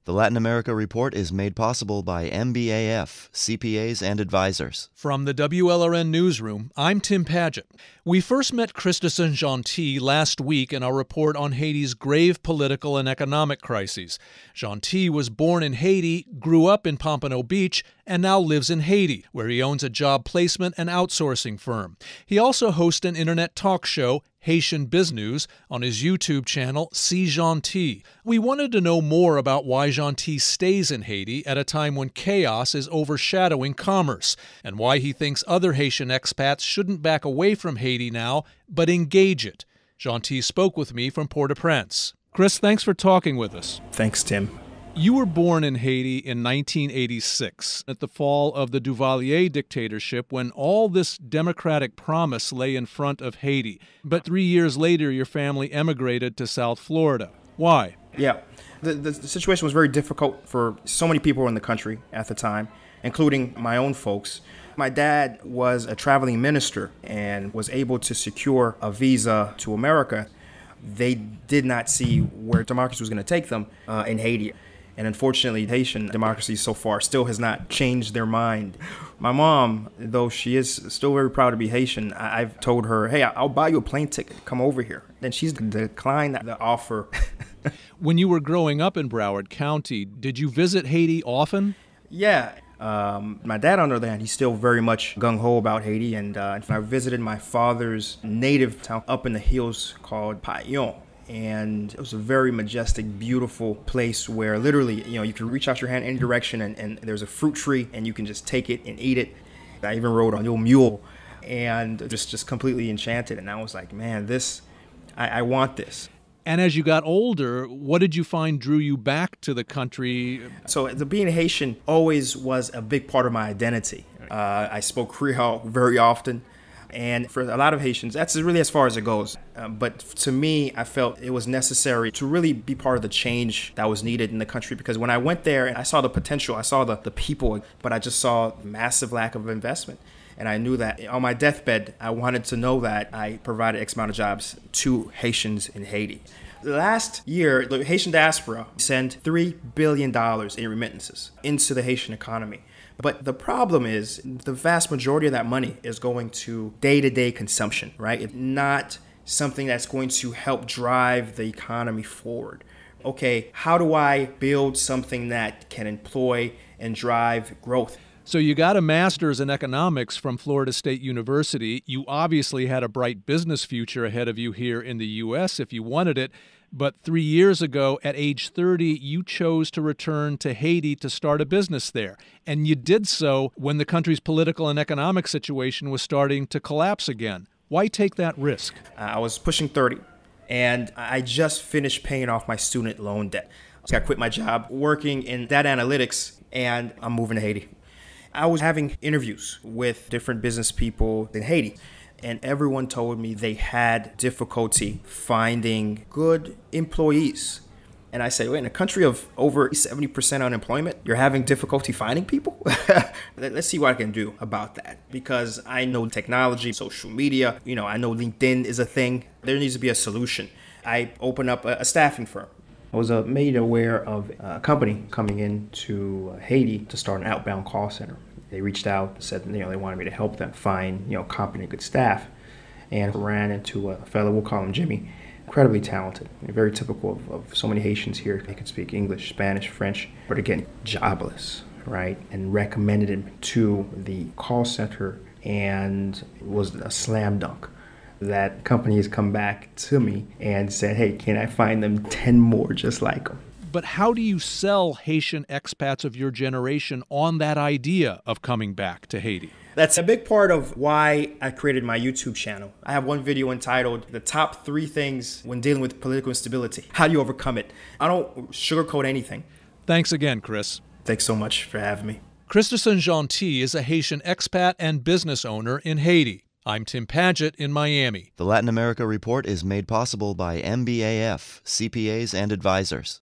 The Latin America Report is made possible by MBAF, CPAs and advisors. From the WLRN Newsroom, I'm Tim Padgett. We first met Krista SeeJeanty last week in our report on Haiti's grave political and economic crises. Jeanty was born in Haiti, grew up in Pompano Beach, and now lives in Haiti, where he owns a job placement and outsourcing firm. He also hosts an internet talk show, Haitian Business, on his YouTube channel, SeeJeanty's. We wanted to know more about why Jeanty stays in Haiti at a time when chaos is overshadowing commerce, and why he thinks other Haitian expats shouldn't back away from Haiti now, but engage it. Jeanty spoke with me from Port-au-Prince. Chris, thanks for talking with us. Thanks, Tim. You were born in Haiti in 1986, at the fall of the Duvalier dictatorship, when all this democratic promise lay in front of Haiti. But 3 years later, your family emigrated to South Florida. Why? Yeah, the situation was very difficult for so many people in the country at the time, including my own folks. My dad was a traveling minister and was able to secure a visa to America. They did not see where democracy was going to take them in Haiti. And unfortunately, Haitian democracy so far still has not changed their mind. My mom, though she is still very proud to be Haitian, I've told her, hey, I'll buy you a plane ticket. Come over here. And she's declined the offer. When you were growing up in Broward County, did you visit Haiti often? Yeah. My dad, on the other hand, he's still very much gung-ho about Haiti. And I visited my father's native town up in the hills called Paillon. And it was a very majestic, beautiful place where literally, you can reach out your hand any direction and there's a fruit tree and you can just take it and eat it. I even rode a little mule and just completely enchanted. And I was like, man, I want this. And as you got older, what did you find drew you back to the country? So being Haitian always was a big part of my identity. I spoke Creole very often. And for a lot of Haitians, that's really as far as it goes. But to me, I felt it was necessary to really be part of the change that was needed in the country. Because when I went there, I saw the potential, I saw the people, but I just saw massive lack of investment. And I knew that on my deathbed, I wanted to know that I provided X amount of jobs to Haitians in Haiti. Last year, the Haitian Diaspora sent $3 billion in remittances into the Haitian economy. But the problem is the vast majority of that money is going to day-to-day consumption, right? It's not something that's going to help drive the economy forward. Okay, how do I build something that can employ and drive growth? So you got a master's in economics from Florida State University. You obviously had a bright business future ahead of you here in the U.S. if you wanted it. But 3 years ago, at age 30, you chose to return to Haiti to start a business there. And you did so when the country's political and economic situation was starting to collapse again. Why take that risk? I was pushing 30, and I just finished paying off my student loan debt. So I quit my job working in data analytics, and I'm moving to Haiti. I was having interviews with different business people in Haiti. And everyone told me they had difficulty finding good employees. And I said, wait, in a country of over 70% unemployment, you're having difficulty finding people? Let's see what I can do about that. Because I know technology, social media, I know LinkedIn is a thing. There needs to be a solution. I opened up a staffing firm. I was made aware of a company coming into Haiti to start an outbound call center. They reached out, said they wanted me to help them find competent, good staff, and ran into a fellow, we'll call him Jimmy, incredibly talented, very typical of so many Haitians here. They could speak English, Spanish, French, but again, jobless, right? And recommended him to the call center, and it was a slam dunk. That company has come back to me and said, hey, can I find them 10 more just like them? But how do you sell Haitian expats of your generation on that idea of coming back to Haiti? That's a big part of why I created my YouTube channel. I have one video entitled, The Top 3 Things When Dealing with Political Instability. How do you overcome it? I don't sugarcoat anything. Thanks again, Chris. Thanks so much for having me. Krista SeeJeanty is a Haitian expat and business owner in Haiti. I'm Tim Padgett in Miami. The Latin America Report is made possible by MBAF, CPAs and advisors.